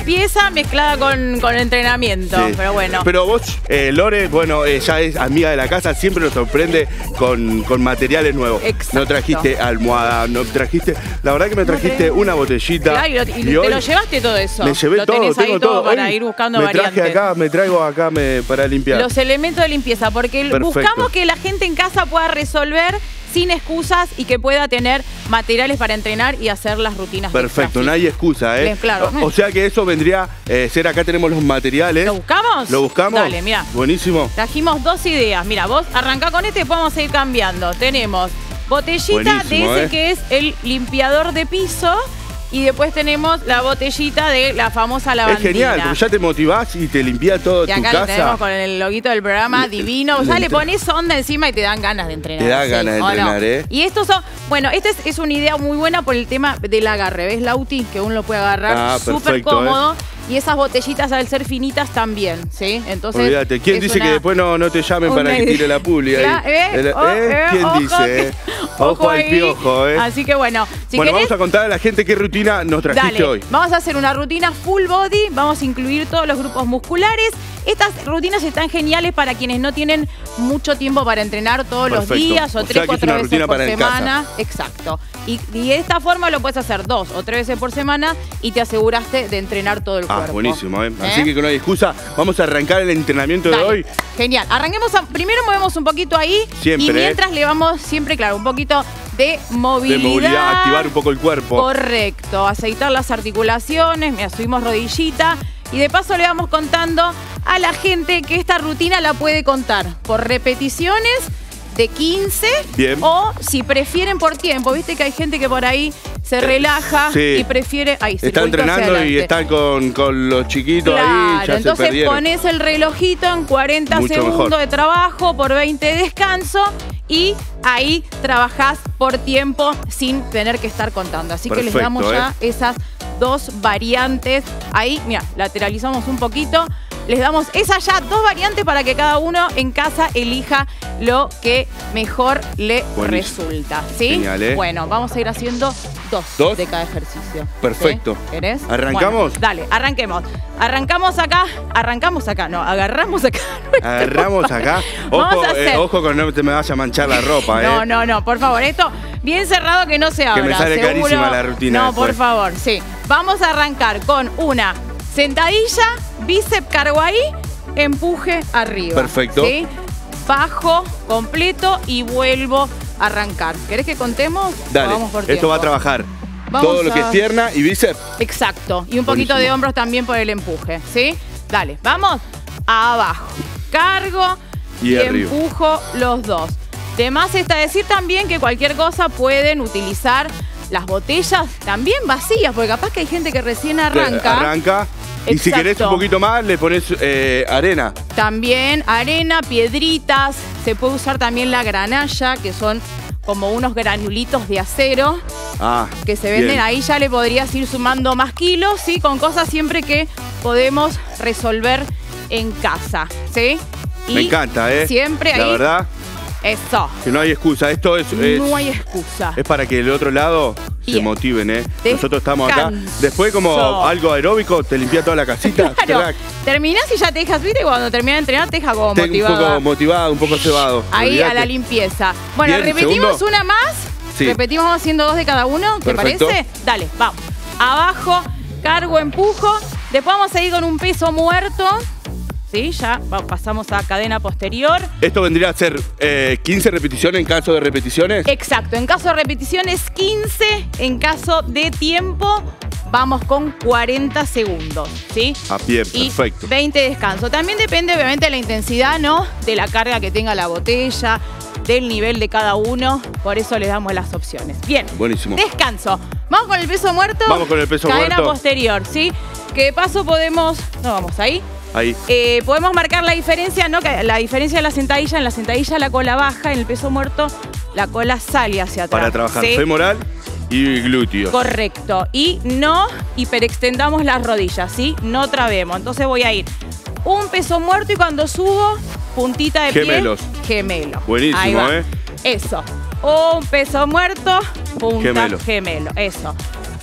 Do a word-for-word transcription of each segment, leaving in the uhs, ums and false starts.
limpieza mezclada con, con entrenamiento, sí. Pero bueno. Pero vos, eh, Lore, bueno, eh, ya es amiga de la casa, siempre nos sorprende con, con materiales nuevos. Exacto. No trajiste almohada, no trajiste... La verdad que me trajiste no una botellita. Claro, y, lo, y, y te hoy lo llevaste todo eso. Me llevé lo todo, tenés tengo ahí todo. todo para hoy ir buscando me variantes. traje acá, me traigo acá me, para limpiar. Los elementos de limpieza, porque Perfecto. buscamos que la gente en casa pueda resolver sin excusas y que pueda tener materiales para entrenar y hacer las rutinas. Perfecto, no hay excusa, ¿eh? Claro. O, o sea que eso vendría eh, ser, acá tenemos los materiales. ¿Lo buscamos? ¿Lo buscamos? Dale, mira. Buenísimo. Trajimos dos ideas. Mira, vos arrancá con este y podemos ir cambiando. Tenemos botellita Buenísimo, de ese eh. que es el limpiador de piso. Y después tenemos la botellita de la famosa lavandina. Es genial, porque ya te motivás y te limpia todo y tu acá casa. Lo tenemos con el loguito del programa, le, divino. O sea, le, le pones onda encima y te dan ganas de entrenar. Te da ¿sí? ganas de entrenar, no? ¿eh? Y estos son, bueno, esta es, es una idea muy buena por el tema del agarre. ¿Ves, Lauti? Que uno lo puede agarrar ah, súper cómodo. ¿eh? Y esas botellitas al ser finitas también, ¿sí? Entonces. Olvídate. ¿Quién dice una, que después no, no te llamen para que tire la publi ahí? ¿Eh? El, oh, ¿eh? ¿Quién ojo, dice? Eh? Ojo al piojo, ¿eh? Así que bueno. Si bueno, querés, vamos a contar a la gente qué rutina nos trajiste dale, hoy. Vamos a hacer una rutina full body, vamos a incluir todos los grupos musculares. Estas rutinas están geniales para quienes no tienen mucho tiempo para entrenar todos Perfecto. los días o, o tres, cuatro veces por semana. Exacto. Y, y de esta forma lo puedes hacer dos o tres veces por semana y te aseguraste de entrenar todo el ah, cuerpo. Buenísimo, ¿eh? ¿Eh? Así que no hay excusa. Vamos a arrancar el entrenamiento Dale. de hoy. Genial. Arranquemos, a, primero movemos un poquito ahí. Siempre, y mientras ¿eh? le vamos, siempre, claro, un poquito de movilidad. De movilidad, activar un poco el cuerpo. Correcto. Aceitar las articulaciones. Mira, subimos rodillita. Y de paso le vamos contando a la gente que esta rutina la puede contar por repeticiones de quince. Bien. O si prefieren por tiempo. Viste que hay gente que por ahí se relaja sí. y prefiere... Ahí, está entrenando y está con, con los chiquitos claro, ahí, ya entonces se perdieron. Pones el relojito en cuarenta Mucho segundos mejor. de trabajo por veinte de descanso y ahí trabajás por tiempo sin tener que estar contando. Así Perfecto, que les damos ya eh. esas dos variantes. Ahí, mira, lateralizamos un poquito. Les damos esas ya dos variantes para que cada uno en casa elija lo que mejor le Buenísimo. resulta. ¿Sí? Genial, ¿eh? Bueno, vamos a ir haciendo dos, ¿Dos? de cada ejercicio. Perfecto. ¿Sí? ¿Querés? ¿Arrancamos? Bueno, dale, arranquemos. Arrancamos acá, arrancamos acá, no, agarramos acá. Agarramos acá. Ojo, eh, ojo con no te me vaya a manchar la ropa, ¿eh? No, no, no, por favor, esto bien cerrado que no se abra. Que me sale seguro. carísima la rutina No, después. por favor, sí. Vamos a arrancar con una sentadilla, bíceps cargo ahí, empuje arriba. Perfecto. ¿Sí? Bajo, completo y vuelvo a arrancar. ¿Querés que contemos? Dale, Vamos por esto tiempo. va a trabajar. Vamos todo lo a... que es pierna y bíceps. Exacto. Y un poquito Buenísimo. de hombros también por el empuje. ¿Sí? Dale, vamos. Abajo. Cargo y, y empujo los dos. De más está decir también que cualquier cosa pueden utilizar las botellas también vacías, porque capaz que hay gente que recién arranca. Arranca. Y Exacto. si querés un poquito más, le pones eh, arena. También arena, piedritas. Se puede usar también la granalla, que son como unos granulitos de acero. Ah, que se venden. Bien. Ahí ya le podrías ir sumando más kilos, ¿sí? Con cosas siempre que podemos resolver en casa, ¿sí? Y me encanta, ¿eh? Siempre ahí. La verdad. Eso. Que no hay excusa. Esto es. es no hay excusa. Es para que el otro lado Bien. se motiven, ¿eh? Descanso. Nosotros estamos acá. Después, como algo aeróbico, te limpia toda la casita. Claro. Terminás y ya te dejas, ¿viste? Cuando terminás de entrenar, te dejas como Tengo motivado. un poco motivado, un poco cebado. Ahí Olvídate. a la limpieza. Bueno, Bien, repetimos segundo. una más. Sí. Repetimos haciendo dos de cada uno. ¿Te Perfecto. parece? Dale, vamos. Abajo, cargo, empujo. Después vamos a ir con un peso muerto. ¿Sí? Ya pasamos a cadena posterior. ¿Esto vendría a ser eh, quince repeticiones en caso de repeticiones? Exacto. En caso de repeticiones, quince. En caso de tiempo, vamos con cuarenta segundos. ¿Sí? A pie, y perfecto. veinte de descanso. También depende, obviamente, de la intensidad, ¿no? De la carga que tenga la botella, del nivel de cada uno. Por eso les damos las opciones. Bien. Buenísimo. Descanso. Vamos con el peso muerto. Vamos con el peso cadena muerto. posterior, ¿sí? Que de paso podemos... No, vamos ahí. Ahí. Eh, podemos marcar la diferencia, ¿no? Que la diferencia de la sentadilla, en la sentadilla la cola baja, en el peso muerto la cola sale hacia atrás. Para trabajar ¿sí? femoral y glúteos. Correcto. Y no hiperextendamos las rodillas, ¿sí? No trabemos. Entonces voy a ir un peso muerto y cuando subo, puntita de Gemelos. pie. Gemelo. Buenísimo, Ahí va. ¿eh? Eso. Un peso muerto, punta Gemelo. gemelo. Eso.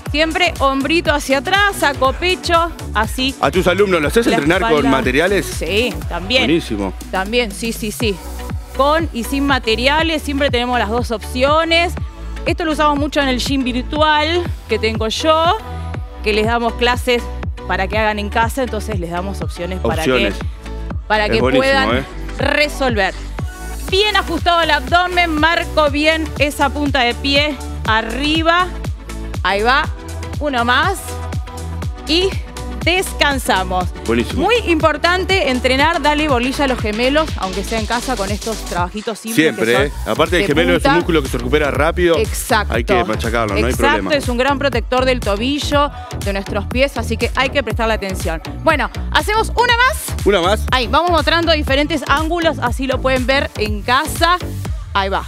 Siempre hombrito hacia atrás, saco pecho, así. ¿A tus alumnos los haces entrenar espalda. con materiales? Sí, también. Buenísimo. También, sí, sí, sí. Con y sin materiales, siempre tenemos las dos opciones. Esto lo usamos mucho en el gym virtual que tengo yo, que les damos clases para que hagan en casa, entonces les damos opciones, opciones. para que, para que puedan eh. resolver. Bien ajustado el abdomen, marco bien esa punta de pie arriba. Ahí va, uno más y descansamos. Buenísimo. Muy importante entrenar, darle bolilla a los gemelos, aunque sea en casa, con estos trabajitos simples. Siempre, ¿eh? Aparte el gemelo punta. es un músculo que se recupera rápido. Exacto. Hay que machacarlo, no Exacto, hay problema. Es un gran protector del tobillo, de nuestros pies, así que hay que prestarle atención. Bueno, hacemos una más. Una más. Ahí, vamos mostrando diferentes ángulos, así lo pueden ver en casa. Ahí va.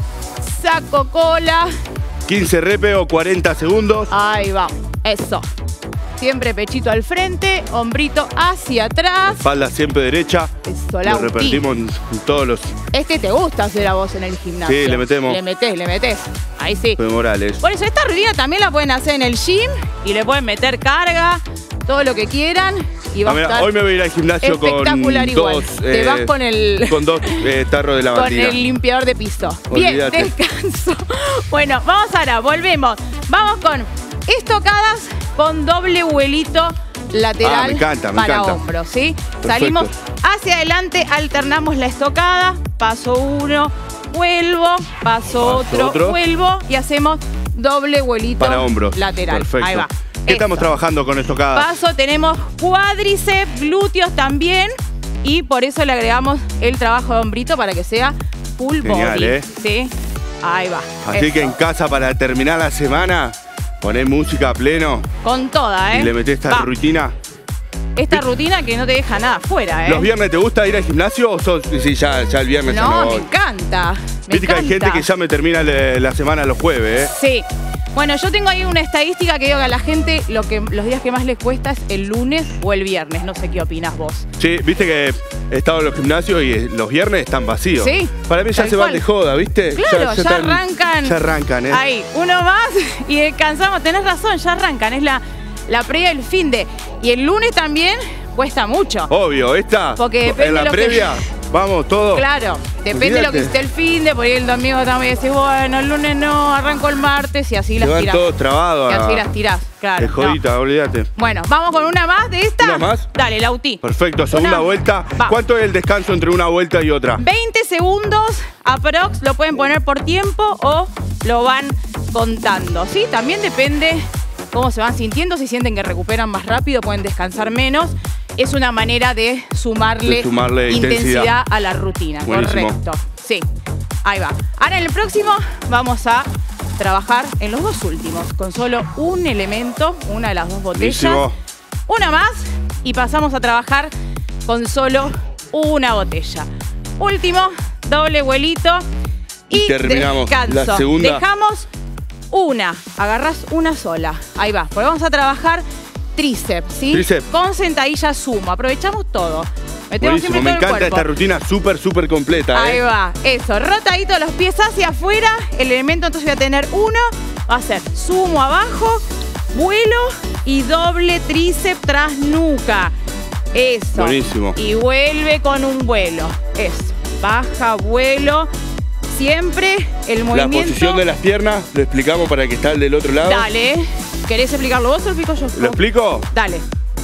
Saco cola. quince repes o cuarenta segundos. Ahí va, eso. Siempre pechito al frente, hombrito hacia atrás. Espalda siempre derecha. Eso, Lo repetimos en, en todos los... Este te gusta hacer a vos en el gimnasio. Sí, le metemos. Le metés, le metés. Ahí sí. Fue Morales. Por eso esta rutina también la pueden hacer en el gym y le pueden meter carga, todo lo que quieran. Y va ah, mira, a estar hoy me voy a ir al gimnasio espectacular con igual. dos... Te eh, vas con el... Con dos eh, tarros de lavandina. Con el limpiador de piso. Olvídate. Bien, descanso. Bueno, vamos ahora, volvemos. Vamos con estocadas con doble vuelito lateral ah, me encanta, me para encanta. hombros, ¿sí? Perfecto. Salimos hacia adelante, alternamos la estocada, paso uno, vuelvo, paso, paso otro, otro, vuelvo y hacemos doble vuelito para hombros. lateral. Perfecto. Ahí va. ¿Qué estamos trabajando con estocada? Paso, tenemos cuádriceps, glúteos también y por eso le agregamos el trabajo de hombrito para que sea full Genial, body. ¿eh? ¿Sí? Ahí va. Así eso. que en casa para terminar la semana, ponés música a pleno. Con toda, ¿eh? Y le metés esta va. rutina. Esta rutina que no te deja nada fuera, ¿eh? ¿Los viernes te gusta ir al gimnasio o sos, sí, ya, ya el viernes no, ya no voy? me encanta. Me Viste que hay gente que ya me termina la semana los jueves, ¿eh? Sí. Bueno, yo tengo ahí una estadística que digo que a la gente lo que, los días que más les cuesta es el lunes o el viernes. No sé qué opinas vos. Sí, viste que he estado en los gimnasios y los viernes están vacíos. Sí. Para mí ya se van de joda, ¿viste? Claro, ya, ya, ya están, arrancan. Ya arrancan, ¿eh? Ahí, uno más y descansamos. Tenés razón, ya arrancan. Es la, la previa del fin de. Y el lunes también cuesta mucho. Obvio, esta. Porque depende en la de lo previa. Que... Vamos, todo. Claro, depende Olvídate. de lo que esté el fin de, por ahí el domingo también decís, bueno, el lunes no, arranco el martes y así Se las van tirás. todos trabados. Y así las tirás, claro. Es jodita, no. olvídate. Bueno, vamos con una más de esta. ¿Una más? Dale, Lauti. Perfecto, segunda una... vuelta. Va. ¿Cuánto es el descanso entre una vuelta y otra? veinte segundos aprox, lo pueden poner por tiempo o lo van contando, ¿sí? También depende cómo se van sintiendo, si sienten que recuperan más rápido, pueden descansar menos. Es una manera de sumarle, de sumarle intensidad. intensidad a la rutina. Buenísimo. Correcto. Sí, ahí va. Ahora en el próximo vamos a trabajar en los dos últimos, con solo un elemento, una de las dos botellas. Buenísimo. Una más y pasamos a trabajar con solo una botella. Último, doble vuelito y, y terminamos descanso. La segunda. Dejamos una, agarrás una sola. Ahí va, porque vamos a trabajar tríceps, ¿sí? Tríceps. Con sentadilla sumo. Aprovechamos todo. Metemos Buenísimo, siempre me todo el encanta cuerpo. esta rutina súper, súper completa. Ahí ¿eh? va, eso. Rotadito los pies hacia afuera. El elemento entonces voy a tener uno. Va a ser sumo abajo, vuelo y doble tríceps tras nuca. Eso. Buenísimo. Y vuelve con un vuelo. Eso. Baja, vuelo. Siempre el movimiento. La posición de las piernas, lo explicamos para el que está el del otro lado. Dale. ¿Querés explicarlo vos o lo explico yo? ¿Lo explico? Dale.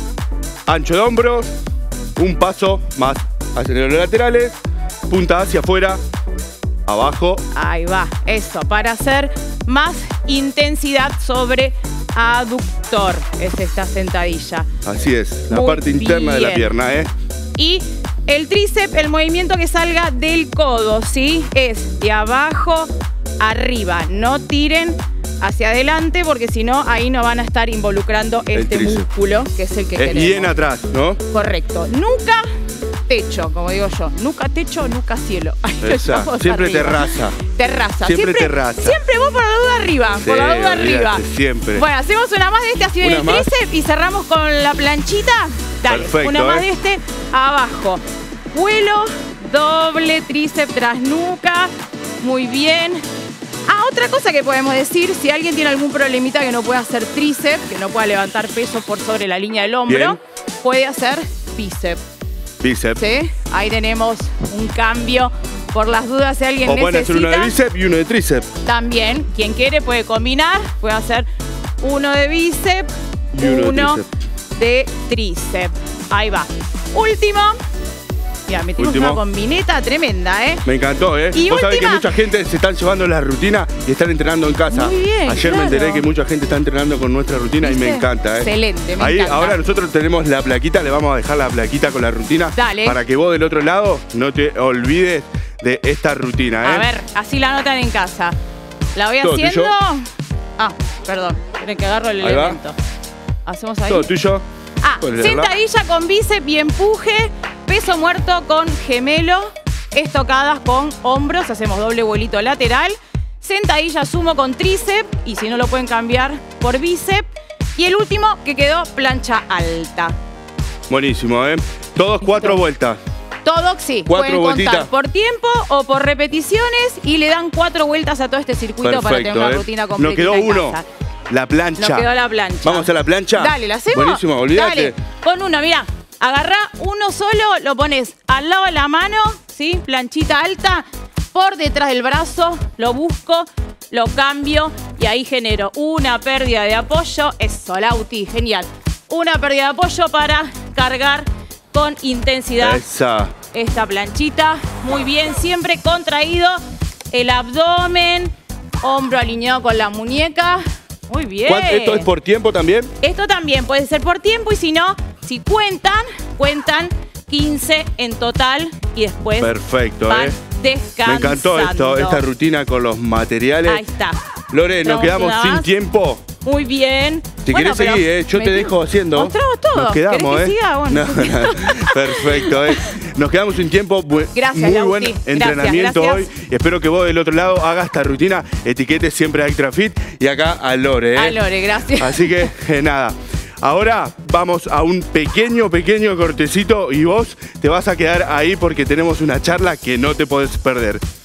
Ancho de hombros, un paso más hacia los laterales, punta hacia afuera, abajo. Ahí va, eso, para hacer más intensidad sobre aductor, es esta sentadilla. Así es, la Muy parte interna de la bien. pierna, ¿eh? Y el tríceps, el movimiento que salga del codo, ¿sí? Es de abajo arriba, no tiren hacia adelante porque si no, ahí no van a estar involucrando El este tríceps. músculo que es el que Es queremos. bien atrás, ¿no? Correcto, nuca, techo, como digo yo, nuca, techo, nuca, cielo. Ahí Esa, estamos siempre arriba. terraza. Terraza. Siempre terraza. Siempre vos por la duda arriba, Sí, por la duda olvídate, arriba. siempre. Bueno, hacemos una más de este así en ¿Una el más? tríceps y cerramos con la planchita. Dale, Perfecto, una más eh. de este abajo. Vuelo, doble tríceps tras nuca. Muy bien. Ah, otra cosa que podemos decir, si alguien tiene algún problemita que no pueda hacer tríceps, que no pueda levantar peso por sobre la línea del hombro, bien, puede hacer bíceps. Bíceps. ¿Sí? Ahí tenemos un cambio. Por las dudas, si alguien o necesita. O pueden hacer uno de bíceps y uno de tríceps. También, quien quiere puede combinar, puede hacer uno de bíceps, y uno, uno de, tríceps. de tríceps. Ahí va. Último. Mira, metimos Último. una combineta tremenda, ¿eh? Me encantó, ¿eh? Y Vos última. sabés que mucha gente se están llevando la rutina y están entrenando en casa. Muy bien, Ayer claro. me enteré que mucha gente está entrenando con nuestra rutina. ¿Viste? Y me encanta, ¿eh? Excelente, me Ahí, encanta. Ahora nosotros tenemos la plaquita, le vamos a dejar la plaquita con la rutina. Dale. Para que vos del otro lado no te olvides de esta rutina, ¿eh? A ver, así la anotan en casa. La voy Todo haciendo. Tuyo. Ah, perdón. Esperen que agarro el ahí elemento. Va. Hacemos ahí. Todo tuyo. Ah, sentadilla con bíceps y empuje. Peso muerto con gemelo. Estocadas con hombros. Hacemos doble vuelito lateral. Sentadilla sumo con tríceps. Y si no lo pueden cambiar por bíceps. Y el último que quedó plancha alta. Buenísimo, ¿eh? Todos cuatro vueltas. Todo, sí. Cuatro pueden vueltitas. contar por tiempo o por repeticiones y le dan cuatro vueltas a todo este circuito. Perfecto, para tener una ¿eh? rutina completa. Nos quedó uno. Casa. La plancha. Nos quedó la plancha. ¿Vamos a hacer la plancha? Dale, ¿la hacemos? Buenísimo, olvídate. Dale, pon una, mirá. Agarrá uno solo, lo pones al lado de la mano, ¿sí? Planchita alta, por detrás del brazo, lo busco, lo cambio y ahí genero una pérdida de apoyo. Eso, Lauti, genial. Una pérdida de apoyo para cargar con intensidad. Esa. Esta planchita, muy bien, siempre contraído el abdomen, hombro alineado con la muñeca. Muy bien. ¿Esto es por tiempo también? Esto también puede ser por tiempo y si no, si cuentan, cuentan quince en total y después perfecto, van ¿eh? descansando. Me encantó esto, esta rutina con los materiales. Ahí está. Lore, nos quedamos sin tiempo. Muy bien. Si bueno, querés seguir, eh, yo te dejo haciendo. Mostramos todo. Nos quedamos, ¿Querés eh. que siga? Bueno, no, no. Perfecto, eh. Nos quedamos sin tiempo. Gracias, muy Lauti. buen entrenamiento gracias, gracias. hoy. Espero que vos del otro lado hagas esta rutina. Etiquetes siempre a Extrafit y acá a Lore, eh. A Lore, gracias. Así que, eh, nada. Ahora vamos a un pequeño, pequeño cortecito y vos te vas a quedar ahí porque tenemos una charla que no te podés perder.